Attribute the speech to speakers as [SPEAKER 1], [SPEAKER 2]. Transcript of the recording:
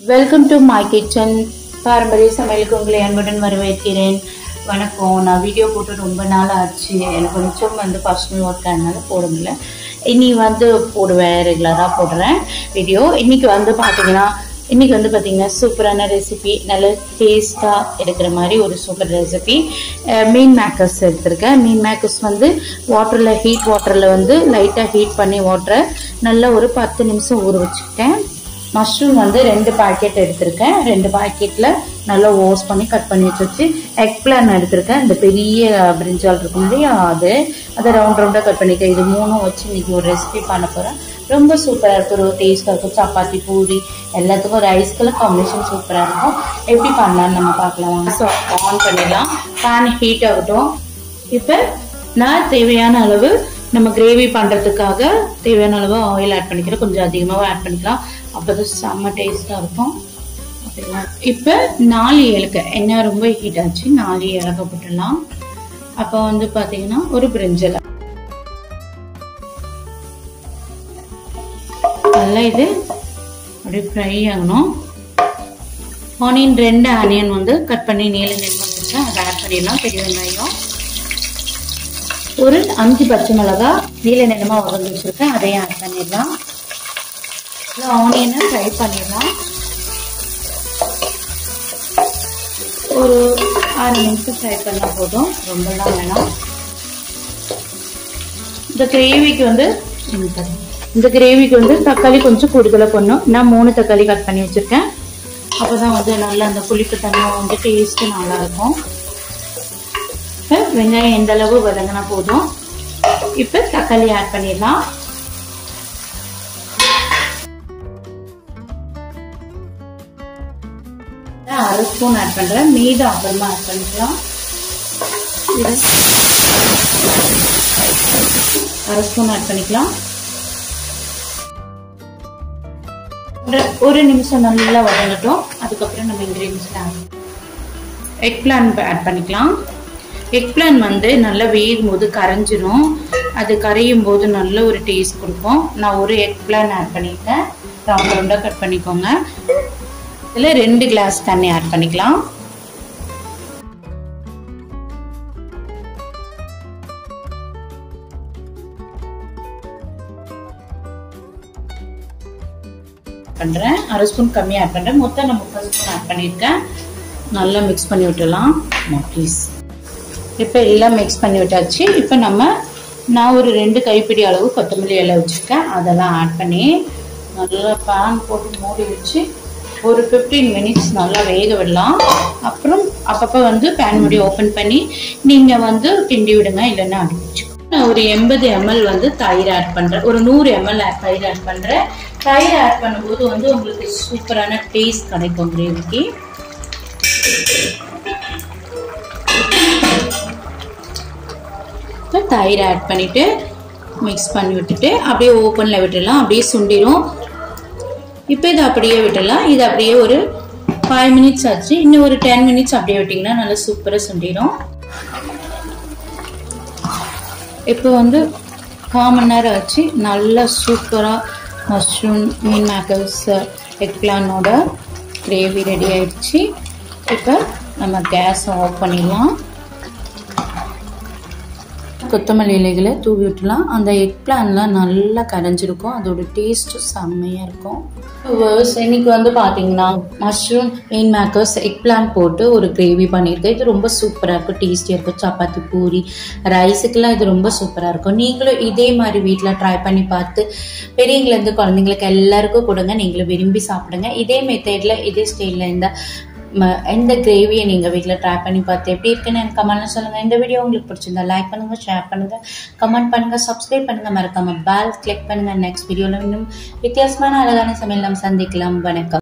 [SPEAKER 1] Welcome to my kitchen. பாரம்பரிய சமையலுக்கு உங்களை அன்புடன் வரவேற்கிறேன். வணக்கம். நான் வீடியோ போட்டு ரொம்ப நாள் ஆச்சு. எனக்கு கொஞ்சம் பர்சனல் ஒர்க் ஆனதுனால போட முடியல. இனி போடுவேன், ரெகுலராக போடுறேன் வீடியோ. இன்னைக்கு பார்த்தீங்கன்னா சூப்பரான ரெசிபி, நல்ல டேஸ்ட்டாக எடுக்கிற மாதிரி ஒரு சூப்பர் ரெசிபி. மீன் மேக்கர்ஸ் எடுத்திருக்கேன். மீன் மேக்கர்ஸ் ஹீட் வாட்டரில் லைட்டாக ஹீட் பண்ணி வாட்டரை நல்லா ஒரு 10 நிமிஷம் ஊற வச்சுக்கிட்டேன். மஷ்ரூம் 2 பாக்கெட் எடுத்திருக்கேன். 2 பாக்கெட்டில் நல்லா வாஷ் பண்ணி கட் பண்ணி வச்சு எக் பிளான் எடுத்திருக்கேன். இந்த பெரிய பிரிஞ்சால் இருக்கும் இல்லையா, அதை ரவுண்டாக கட் பண்ணிட்டேன். இது 3 வச்சு இன்னைக்கு ஒரு ரெசிபி பண்ண போகிறேன். ரொம்ப சூப்பராக இருக்கும், ஒரு டேஸ்ட்டாக இருக்கும். சப்பாத்தி, பூரி எல்லாத்துக்கும் ரைஸ்க்கெல்லாம் காம்பினேஷன் சூப்பராக இருக்கும். எப்படி பண்ணலான்னு நம்ம பார்க்கலாம். ஸோ ஆன் பண்ணிடலாம். பேன் ஹீட் ஆகட்டும். இப்போ நான் தேவையான அளவு நம்ம கிரேவி பண்ணுறதுக்காக தேவையான அளவு ஆயில் ஆட் பண்ணிக்கிறேன். கொஞ்சம் அதிகமாகவும் ஆட் பண்ணிக்கலாம், அப்போதான் செம்ம டேஸ்ட்டாக இருக்கும். இப்போ 4 ஏலக்காய், எண்ணெய் ரொம்ப ஹீட் ஆச்சு, 4 ஏலக்காய் போட்டுடலாம். அப்போ பார்த்தீங்கன்னா ஒரு பிரிஞ்சல் நல்லா இது அப்படியே ஃப்ரை ஆகணும். ஆனியன் 2 ஆனியன் கட் பண்ணி நீளம் வச்சுருக்கேன், அதை ஆட் பண்ணிடலாம். பெரிய வெங்காயம் ஒரு 5 பச்சை மிளகாய் நீல நிறமாக வதங்கி வச்சுருக்கேன், அதையும் ஆட் பண்ணிடலாம். ஆனியனை ஃப்ரை பண்ணிடலாம். ஒரு 6 நிமிஷம் ஃப்ரை பண்ணால் போதும், ரொம்பலாம் வேணாம். இந்த கிரேவிக்கு தக்காளி கொஞ்சம் கூடுதலாக பண்ணணும். நான் 3 தக்காளி கட் பண்ணி வச்சுருக்கேன். அப்போ தான் நல்லா அந்த புளிப்பு தன்மை டேஸ்ட்டு நல்லாயிருக்கும். வெங்காயம் எந்த அளவு வதங்கினா போதும். இப்போ தக்காளி ஆட் பண்ணிடலாம். அரை ஸ்பூன் ஆட் பண்றேன், மீதம் அப்புறமா ஆட் பண்ணிக்கலாம். அரை ஸ்பூன் ஆட் பண்ணிக்கலாம். ஒரு நிமிஷம் நல்லா வதங்கட்டும். அதுக்கப்புறம் நம்ம இன்கிரீடியன்ஸ் எக் பிளான் ஆட் பண்ணிக்கலாம். எக் பிளான் நல்லா வேகும் போது கரைஞ்சிரும். அது கரையும் போது நல்ல ஒரு டேஸ்ட் கொடுக்கும். நான் ஒரு எக் பிளான் ஆட் பண்ணிட்டேன். ரவுண்டாக கட் பண்ணிக்கோங்க. இதில் 2 கிளாஸ் தண்ணி ஆட் பண்ணிக்கலாம். பண்ணுறேன், அரை ஸ்பூன் கம்மியாக ஆட் பண்ணுறேன். மொத்தம் நான் 30 ஸ்பூன் ஆட் பண்ணியிருக்கேன். நல்லா மிக்ஸ் பண்ணி விட்டுடலாம் ப்ளீஸ். இப்போ எல்லாம் மிக்ஸ் பண்ணி விட்டாச்சு. இப்போ நான் ஒரு 2 கைப்பிடி அளவு கொத்தமல்லி இலை வச்சுருக்கேன், அதெல்லாம் ஆட் பண்ணி நல்லா பேன் போட்டு மூடி வச்சு ஒரு 15 மினிட்ஸ் நல்லா வேக விடலாம். அப்புறம் அப்பப்போ பேன் மூடி ஓப்பன் பண்ணி நீங்கள் கிண்டி விடுங்க, இல்லைன்னா அடி வச்சுக்கோங்க. நான் ஒரு 80 ml தயிர் ஆட் பண்ணுறேன். ஒரு 100 ml தயிர் ஆட் பண்ணுறேன். தயிர் ஆட் பண்ணும்போது உங்களுக்கு சூப்பரான டேஸ்ட் கிடைக்கும் கிரேவிக்கு. தயிர் ஆட் பண்ணிட்டு மிக்ஸ் பண்ணி விட்டுட்டு அப்படியே ஓப்பனில் விட்டுடலாம். அப்படியே சுண்டிடும். இப்போ இதை அப்படியே விட்டுடலாம். இது அப்படியே ஒரு 5 மினிட்ஸ் ஆச்சு. இன்னும் ஒரு 10 மினிட்ஸ் அப்படியே விட்டிங்கன்னா நல்லா சூப்பராக சுண்டிடும். இப்போ 1/4 மணி நேரம் ஆச்சு. நல்லா சூப்பராக மஷ்ரூம் மீன் மேக்கர்ஸ் எக் பிளானோட கிரேவி ரெடி ஆயிடுச்சு. இப்போ நம்ம கேஸை ஆஃப் பண்ணிடலாம். கொத்தமல்லி இலைகளை தூவி விட்டுலாம். அந்த எக் பிளான்லாம் நல்லா கரைஞ்சிருக்கும், அதோட டேஸ்ட்டு செம்மையாக இருக்கும். இன்னைக்கு பார்த்தீங்கன்னா mushroom meal makers eggplant போட்டு ஒரு கிரேவி பண்ணியிருக்கேன். இது ரொம்ப சூப்பராக இருக்கும், டேஸ்டியாக இருக்கும். சப்பாத்தி, பூரி, ரைஸுக்கெல்லாம் இது ரொம்ப சூப்பராக இருக்கும். நீங்களும் இதே மாதிரி வீட்டில் ட்ரை பண்ணி பார்த்து பெரியவங்கலேருந்து குழந்தைங்களுக்கு எல்லாருக்கும் கொடுங்க. நீங்களும் விரும்பி சாப்பிடுங்க. இதே மெத்தடில் இதே ஸ்டைலில் எந்த கிரேவியை நீங்கள் வீட்டில் ட்ரை பண்ணி பார்த்து எப்படி இருக்குன்னு எனக்கு கமெண்ட்ல சொல்லுங்கள். இந்த வீடியோ உங்களுக்கு பிடிச்சிருந்தா லைக் பண்ணுங்கள், ஷேர் பண்ணுங்கள், கமெண்ட் பண்ணுங்கள், சப்ஸ்கிரைப் பண்ணுங்கள், மறக்காமல் பெல் கிளிக் பண்ணுங்கள். நெக்ஸ்ட் வீடியோவில் இன்னும் வித்தியாசமான அழகான சமையல் நம்ம சந்திக்கலாம். வணக்கம்.